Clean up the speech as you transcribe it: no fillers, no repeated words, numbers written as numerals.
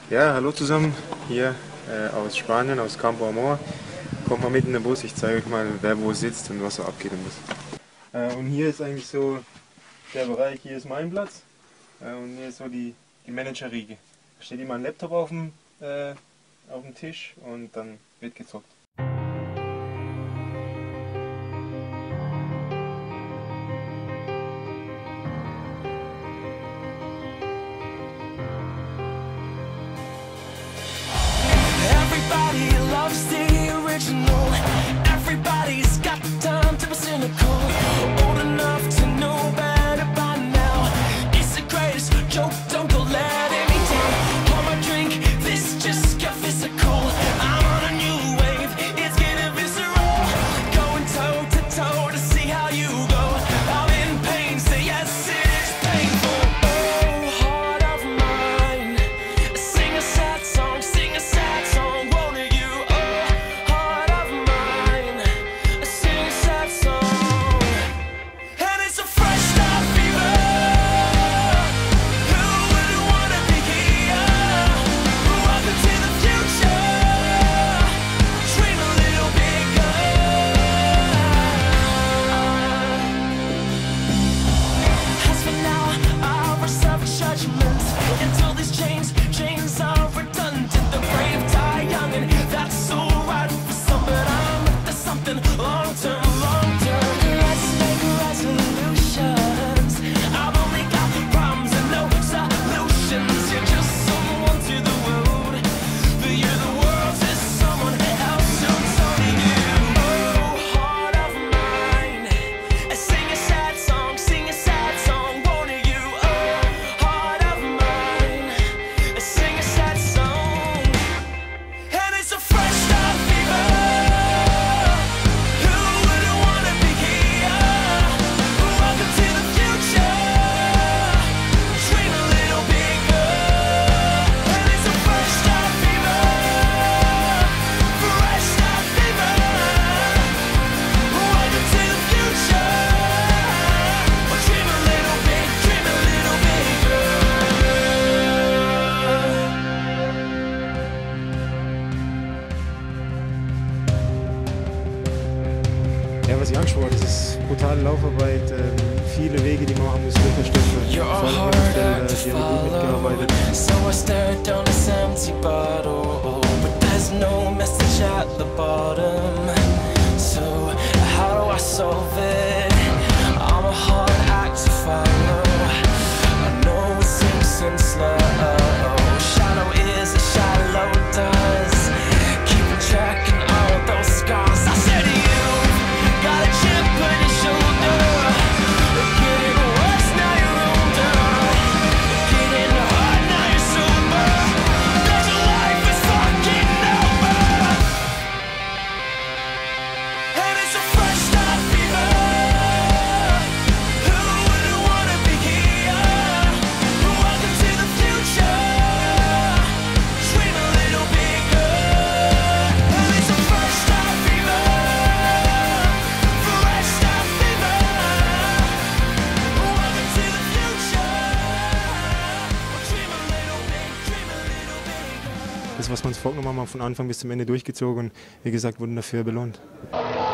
Ja, hallo zusammen, hier aus Spanien, aus Campo Amor. Kommt mal mit in den Bus, ich zeige euch mal, wer wo sitzt und was so abgeht im Bus. Und hier ist eigentlich so der Bereich, hier ist mein Platz und hier ist so die Manager-Riege. Da steht immer ein Laptop auf dem Tisch und dann wird gezockt. Everybody loves the original. Everybody's got the time to be cynical. Old enough to know better by now. It's the greatest joke, don't go letting me down. Pour my drink, this just got physical. I'm on a new wave, it's getting visceral. Going toe to toe to see how you go. I'm in pain, say yes, it is painful. Oh, heart of mine, sing a sad song, sing a sad song. Until these chains are redundant. The brave die young, and that's alright for some. But I'm after something long term, long term. Let's make resolutions. I've only got problems and no solutions. You're just someone to the world, but you're the world to someone else who's only you. Oh, heart of mine, sing a sad song, sing a sad song. Won't you? Oh, heart of mine, sing a sad song. And it's a fresh start fever. Who wouldn't wanna be here? Welcome to the future. Dream a little bigger. And it's a fresh start fever. Fresh start fever. Welcome to the future. Dream a little big, dream a little bigger. Ja, was ich angesprochen habe, das ist brutale Laufarbeit, viele Wege, die man machen muss, Unterstützer, You're vor allem hard Mittelfelder, act to die haben gut mitgearbeitet. follow. So I stared down this empty bottle, but there's no message at the bottom. So how do I solve it? I'm a hard act to follow. I know it sinks in slow. Shallow is as shallow does. Keeping track of all those scars. I said you've got a chip on your shoulder. Getting worse, now you're older. Getting hard, now you're sober. Cause your life is fucking over. And it's a fresh start fever. Who wouldn't wanna be here? Welcome to the future. Dream a little bigger. And it's a fresh start fever. Fresh start fever. Welcome to the future. Dream a little big, dream a little bigger. Das, was wir uns vorgenommen haben, von Anfang bis zum Ende durchgezogen und wie gesagt, wurden dafür belohnt.